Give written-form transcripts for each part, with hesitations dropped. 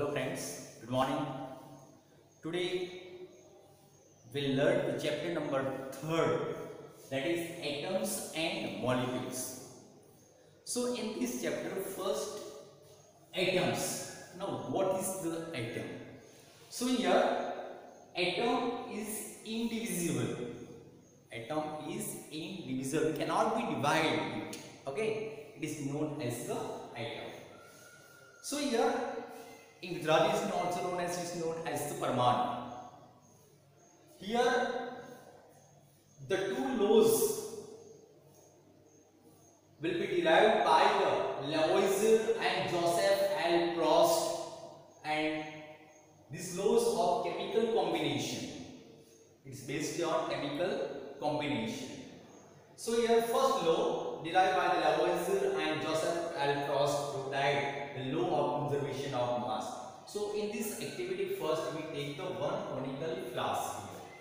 Hello friends, good morning. Today we'll learn the chapter number 3rd, that is atoms and molecules. So in this chapter, first atoms. Now what is the atom? So here atom is indivisible. Atom is indivisible, it cannot be divided. Okay, it is known as the atom. So here in Gujarati is also known as the Parmanu. Here the two laws will be derived by the Lavoisier and Joseph L. Proust, and these laws of chemical combination. It's based on chemical combination. So here first law derived by the Lavoisier and Joseph L. Proust provided the law of conservation of mass. So in this activity, first we take the one conical flask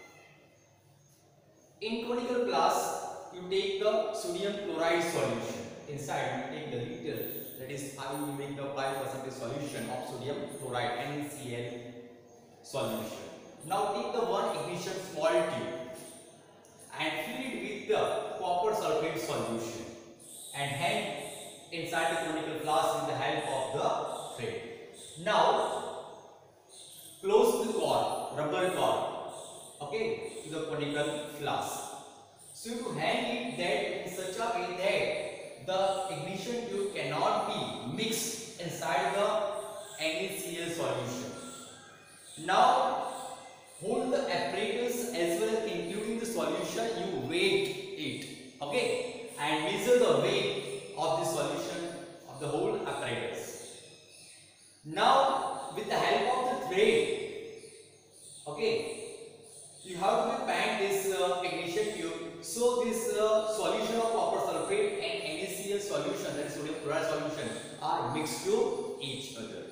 here. In conical flask, you take the sodium chloride solution. Inside you take the little, that is I will make the 5% solution of sodium chloride NaCl solution. Now take the one ignition small tube and fill it with the copper sulfate solution and hang inside the conical flask with the help of the thread. Now close the cord, rubber cord, okay, to the conical flask. So to hang it that in such a way that the ignition tube cannot be mixed inside the NaCl solution. Now hold the apparatus as well as including the solution, you weight it, okay, and measure the weight of the solution of the whole apparatus. Now with the help of the thread, okay, you have to bend this ignition tube so this solution of copper sulfate and NaCl solution, that is sodium chloride solution, are mixed to each other.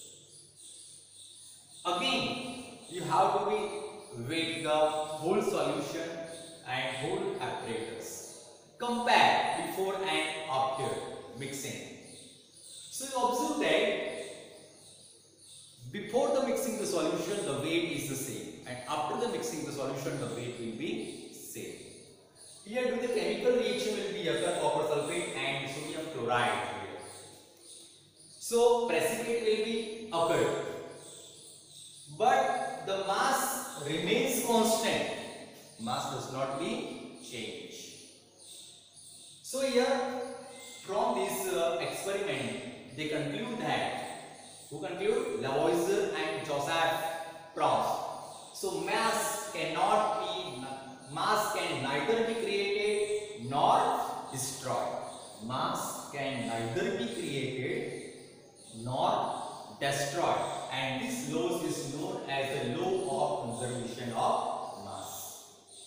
Again you have to weight the whole solution and whole apparatus. Compare before and after mixing. So you observe that before the mixing the solution, the weight is the same, and after the mixing the solution, the weight will be same. Here the chemical reaction will be occur copper sulfate and sodium chloride here. So precipitate will be occurred, but the mass remains constant. Mass does not be changed. So here from this experiment they conclude that, who conclude? Lavoisier and Joseph Proust. So mass can neither be created nor destroyed. Mass can neither be created nor destroyed, and this law is known as the law of conservation of mass.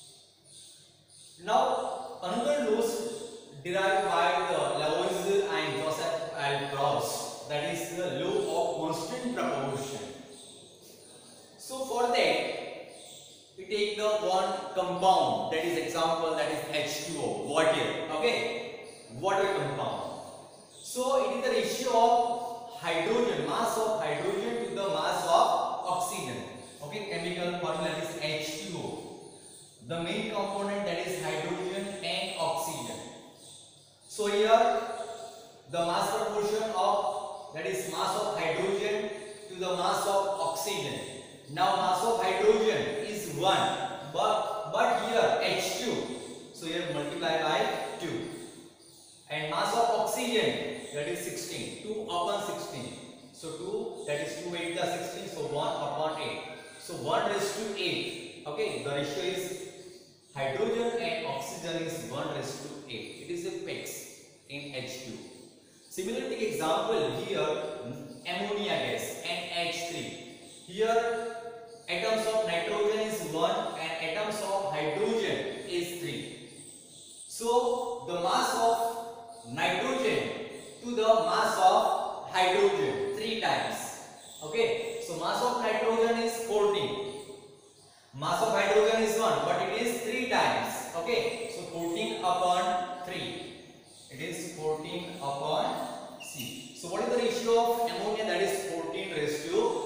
Now another law derived by the Lavoisier and Joseph L. Proust, that is the law of constant proportion. So for that we take the one compound, that is example, that is H2O, water, okay, water compound. So it is the ratio of hydrogen, mass of hydrogen to the mass of oxygen, okay, chemical formula is H2O. The main component, that is hydrogen and oxygen. So here the mass proportion of, that is mass of hydrogen to the mass of oxygen. Now mass of hydrogen is 1, but here H2, so here multiply by 2, and mass of oxygen, that is 16, 2 upon 16, so 2, that is 2 8 the 16, so 1 upon 8, so 1 raised to 8, okay, the ratio is hydrogen and oxygen is 1 raised to 8, it is a fix in H2. Similarly, take example here, ammonia gas, NH3. Here atoms of nitrogen is 1 and atoms of hydrogen is 3. So the mass of nitrogen to the mass of hydrogen 3 times. Okay, so mass of nitrogen is 14. Mass of hydrogen is 1, but it is 3 times. Okay, so 14 upon 3. It is 14 upon C. So what is the ratio of ammonia? That is 14 raised to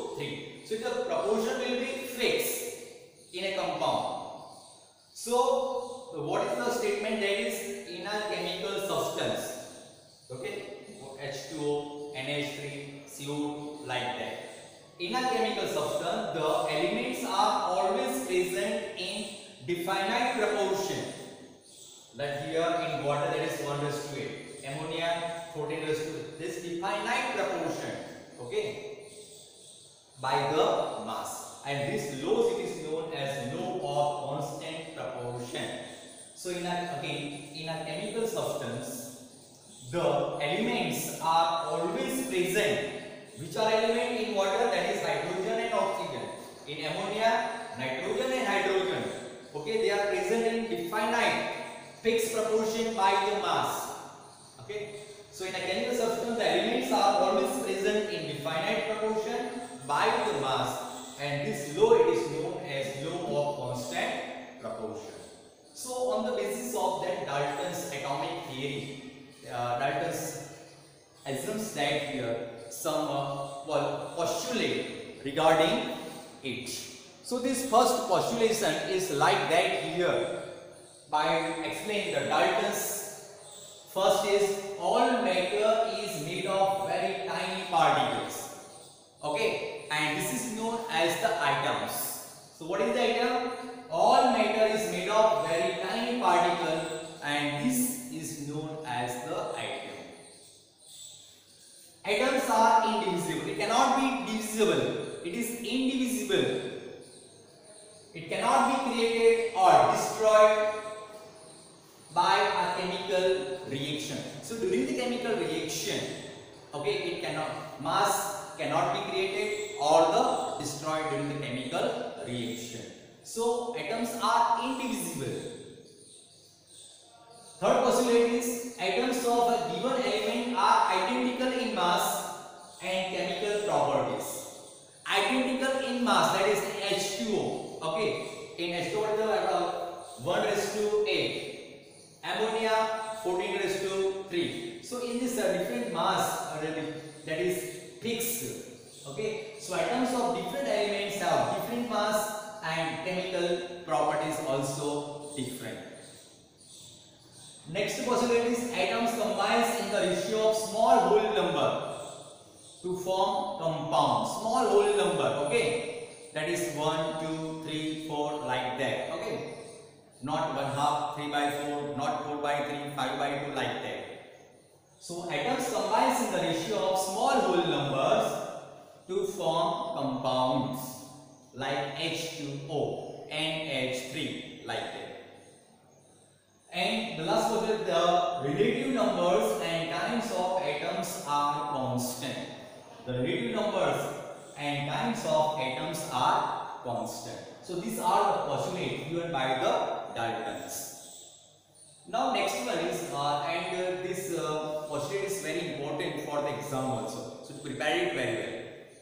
So the proportion will be fixed in a compound. So what is the statement? That is in a chemical substance. Okay, H2O, NH3, CO2, like that. In a chemical substance, the elements are always present in definite proportion. Like here in water, that is 1:8. Ammonia 14:8. This definite proportion. Okay, by the mass, and this law it is known as law of constant proportion. So in a chemical substance, the elements are always present. Which are element in water? That is hydrogen and oxygen. In ammonia, nitrogen and hydrogen. Okay, they are present in definite fixed proportion by the mass. Okay, so in a chemical substance, the elements are always present in definite proportion by the mass, and this law it is known as law of constant proportion. So on the basis of that Dalton's atomic theory, Dalton's assumes that here some postulate regarding it. So this first postulation is like that here by explaining the Dalton's. First is all matter is made of very tiny particles. Okay, and this is known as the atoms. So what is the atom? All matter is made of very tiny particle, and this is known as the atom. Atoms are indivisible. It cannot be divisible. It is indivisible. It cannot be created or destroyed by a chemical reaction. So during the chemical reaction, okay, it cannot, mass cannot be created or the destroyed during the chemical reaction. So atoms are indivisible. Third postulate is atoms of a given element are identical in mass and chemical properties. Identical in mass, that is H2O. Okay, in H2O it is 1:8. Ammonia 14:3. So in this different mass that is fixed. Okay, so atoms of different elements have different mass and chemical properties also different. Next postulate is atoms combines in the ratio of small whole number to form compound. Small whole number, okay, that is 1, 2, 3, 4, like that. Okay, not 1/2, 3/4, not 4/3, 5/2, like that. So atoms combines in the ratio of small whole numbers to form compounds like H2O, NH3, like that. And the last was that the relative numbers and times of atoms are constant. The relative numbers and times of atoms are constant. So these are the postulates given by the Daltons. Now next one is this postulate is very important for the exam also. So to prepare it very well.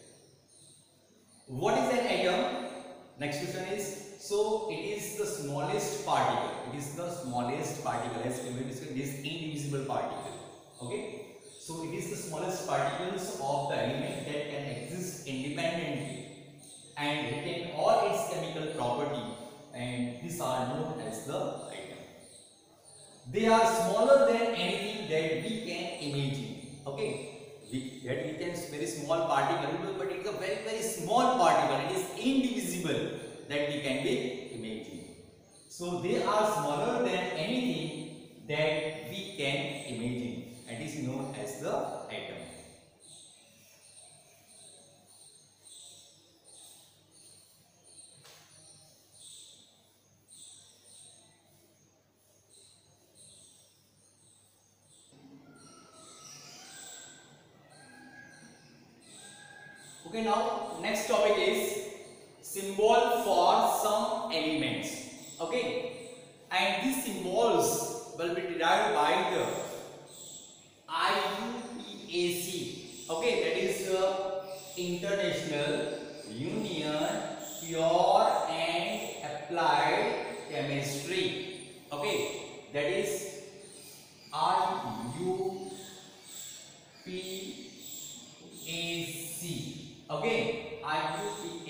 What is an atom? Next question is, so it is the smallest particle. It is the smallest particle, as we discussed, this indivisible particle. Okay, so it is the smallest particles of the element that can exist independently and retain all its chemical property, and these are known as the atom. They are smaller than anything that we can imagine. Okay, we can very small particle, but it is a very small particle. It is indivisible that we can be imagining. So they are smaller than anything that we can imagine, and is known as the atom. Okay, now next topic is symbol for some elements. Okay, and these symbols will be derived by the IUPAC. Okay, that is International Union Pure and Applied Chemistry. Okay, that is IUPAC. Okay, IUPAC.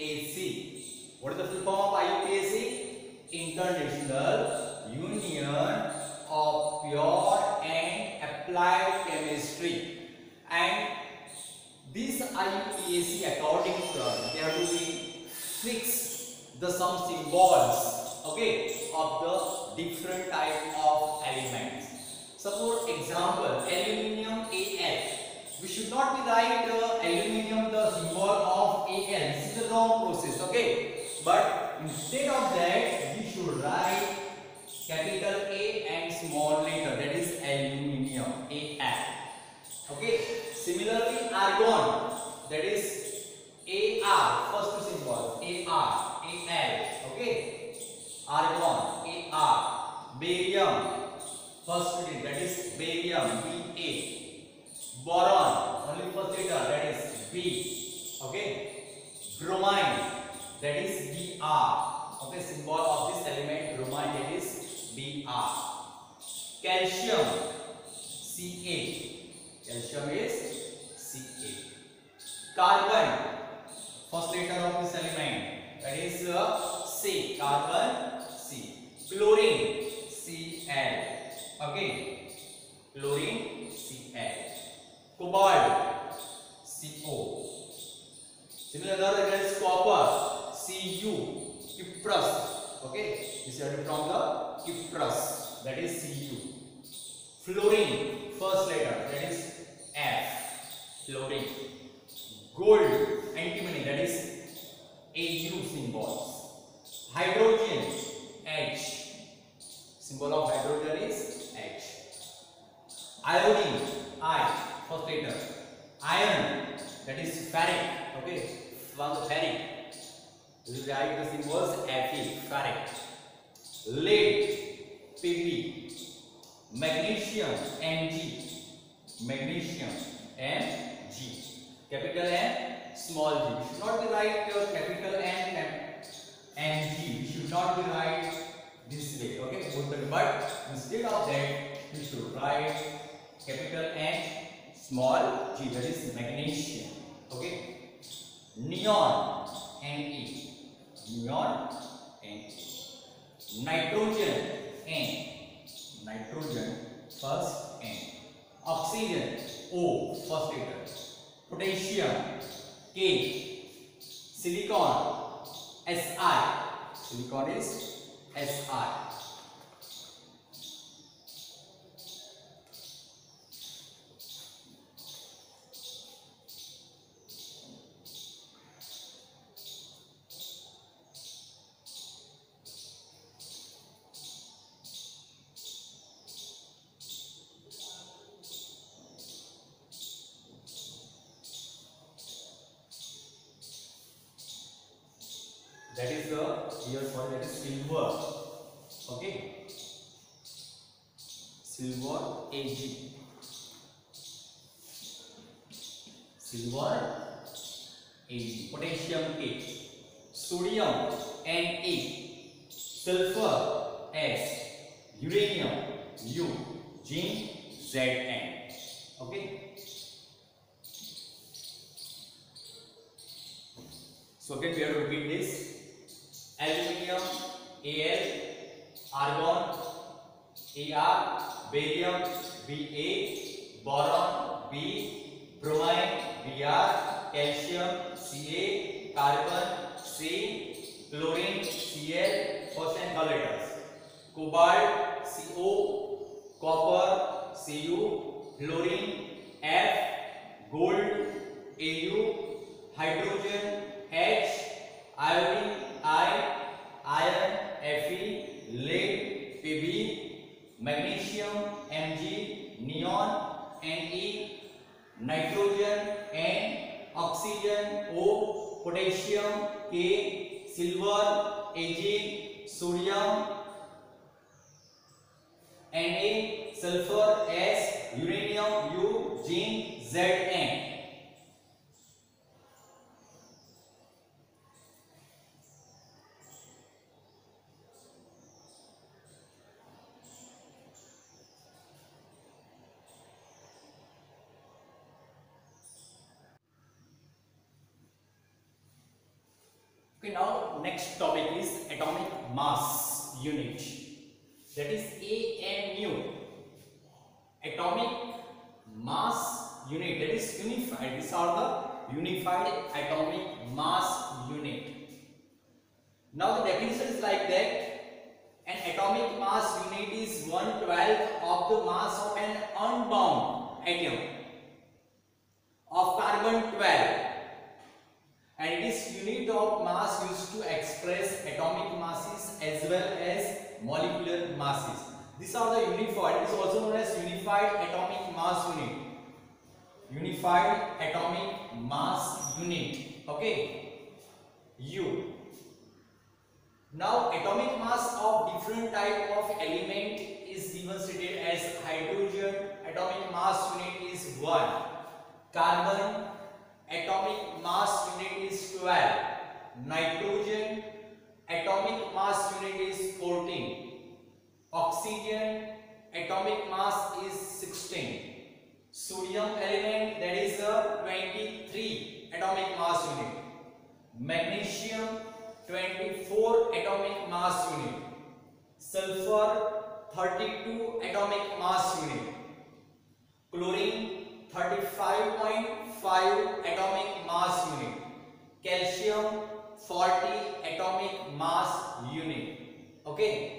What is the full form of IUPAC? International Union of Pure and Applied Chemistry. And this IUPAC, according to us, they have to be fix the some symbols, okay, of the different type of elements. Suppose example, aluminium Al. We should not be write aluminium the symbol of Al. This is the wrong process, okay. But instead of that, we should write capital A and small letter, that is aluminium Al. Okay. Similarly, argon, that is Ar, first symbol Ar, Al. Okay. Argon, Ar. Barium, first letter, that is barium, Ba. Boron, only first letter, that is B. Okay. Bromine, that is Br. Okay, symbol of this element bromine, that is Br. Calcium, Ca. Calcium is Ca. Carbon, first letter of this element, that is C. Carbon, C. Chlorine, Cl. Okay. Chlorine, Cl. Cobalt, Co. Similar that is copper, Cu. Cuprous. Okay. This is from the Cuprous, that is Cu. Fluorine, first letter, that is F. Fluorine. Gold, antimony, that is Au symbols. Hydrogen, H. Symbol of hydrogen is H. Iodine, I. First letter. Iron, that is ferric. Okay, from the ferric. We write the symbols Fe, ferric. Lead, Pb. Magnesium, Mg. Magnesium, Mg. Capital M, small g. We should not be write capital M, Mg. We should not be write this way. Okay, but instead of that, we should write capital M, small g, that is magnesium. Okay. Neon, Ne. Neon, Ne. Nitrogen, N. Nitrogen, first N. Oxygen, O, first letter. Potassium, K. Silicon, Si. Silicon is Si. That is the here for that is silver. Okay. Silver Ag. Silver Ag. Potassium K. Sodium Na. Sulfur S. Uranium U. Zinc Zn. Okay. So again we have to repeat this. Aluminium Al, argon Ar, barium Ba, boron B, bromine Br, calcium Ca, carbon C, chlorine Cl, first and third letters. Cobalt Co, copper Cu, fluorine F, gold Au, hydrogen H, iodine I, iron Fe, lead Pb, magnesium Mg, neon Ne, nitrogen N, oxygen O, potassium K, silver Ag, sodium Na, sulfur S, uranium U, zinc Zn. Okay, now next topic is atomic mass unit. That is AMU. Atomic mass unit. That is unified. These are the unified atomic mass unit. Now the definition is like that. An atomic mass unit is 1/12 of the mass of an unbound atom of carbon 12. And it is unit of mass used to express atomic masses as well as molecular masses. These are the unified. It is also known as unified atomic mass unit. Unified atomic mass unit. Okay. U. Now atomic mass of different type of element is given stated as hydrogen. Atomic mass unit is 1. Carbon atomic mass unit is 12. Nitrogen atomic mass unit is 14. Oxygen atomic mass is 16. Sodium element, that is 23 atomic mass unit. Magnesium 24 atomic mass unit. Sulfur 32 atomic mass unit. Chlorine 35.5 atomic mass unit. Calcium 40 atomic mass unit. Okay.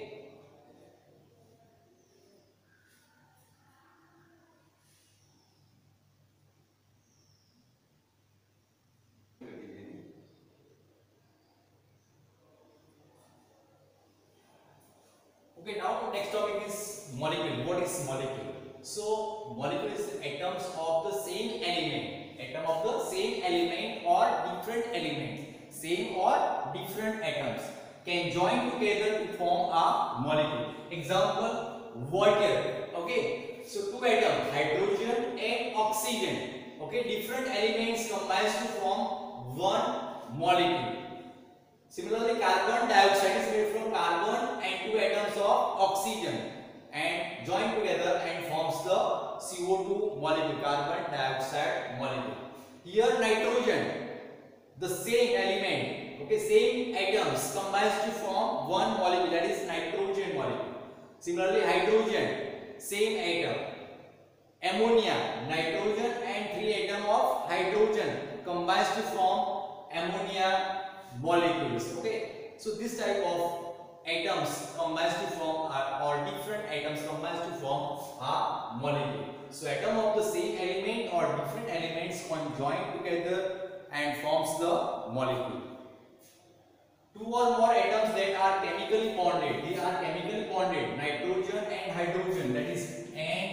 Okay, now next topic is molecule. What is molecule? So molecule is atoms of the same element. Atom of the same element or different elements. Same or different atoms can join together to form a molecule. Example, water. Okay, so two atoms, hydrogen and oxygen. Okay, different elements combines to form one molecule. Similarly, carbon dioxide is made from carbon and two atoms of oxygen and join together and forms the CO2 molecule, carbon dioxide molecule. Here nitrogen, the same element, okay, same atoms combines to form one molecule, that is nitrogen molecule. Similarly, hydrogen, same atom. Ammonia, nitrogen and three atoms of hydrogen combines to form ammonia molecules. Okay, so this type of atoms combines to form or different atoms combines to form a molecule. So atom of the same element or different elements can join together and forms the molecule. Two or more atoms that are chemically bonded, they are chemically bonded, nitrogen and hydrogen, that is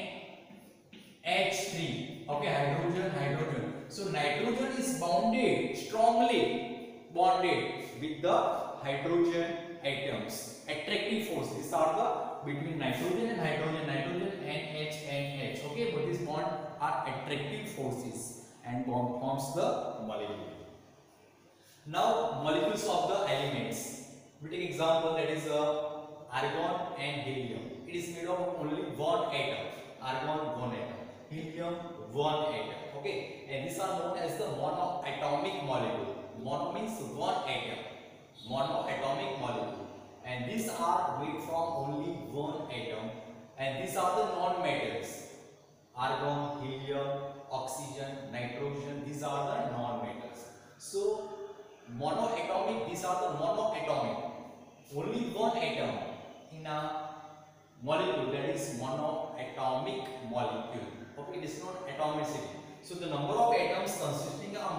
NH3. Okay, hydrogen. So nitrogen is bounded, strongly bonded with the hydrogen atoms. Attractive force. These are the between nitrogen and hydrogen, NH. Okay, but these bonds are attractive forces and forms the molecule. Now molecules of the elements. We take example, that is argon and helium. It is made of only one atom. Argon, one atom. Helium, one atom. Okay, and these are known as the monoatomic molecule. Mono means one atom. Monoatomic molecule. And these are made from only one atom. And these are the non-metals. Argon, helium, oxygen, nitrogen. These are the non-metals. So monoatomic. These are the monoatomic. Only one atom in a molecule, that is monoatomic molecule. Okay, it is not atomicity. So the number of atoms consisting a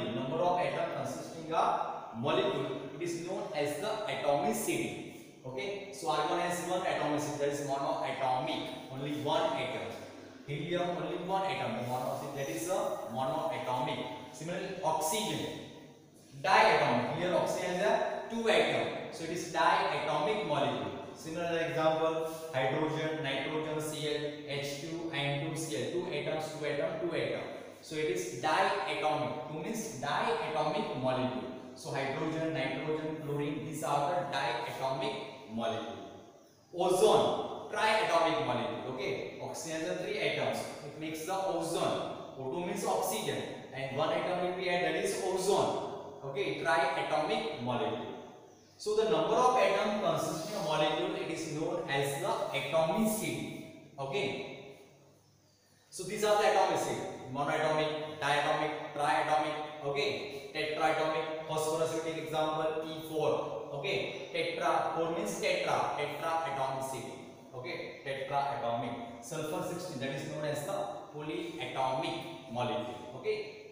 molecule, it is known as the atomicity. Okay, so argon has one atomicity, that is monoatomic, only one atom. Helium, only one atom, that is a monoatomic. Similarly, oxygen, diatomic. Here oxygen has two atoms, so it is diatomic molecule. Similar example, hydrogen, nitrogen, Cl, H2 and 2Cl, two atoms. So it is diatomic. 2 means diatomic molecule. So hydrogen, nitrogen, chlorine, these are the diatomic molecule. Ozone, triatomic molecule. Okay, oxygen has 3 atoms. It makes the ozone. O2 means oxygen, and one atom will be added, that is ozone. Okay, triatomic molecule. So the number of atoms consisting of molecule, it is known as the atomicity. Okay. So these are the atomicity: monoatomic, diatomic, triatomic. Okay. Tetraatomic. Phosphorus we take example E4. Okay. Tetra, 4 means tetra, tetraatomicity. Okay. Tetraatomic. Sulfur 16, that is known as the polyatomic molecule. Okay.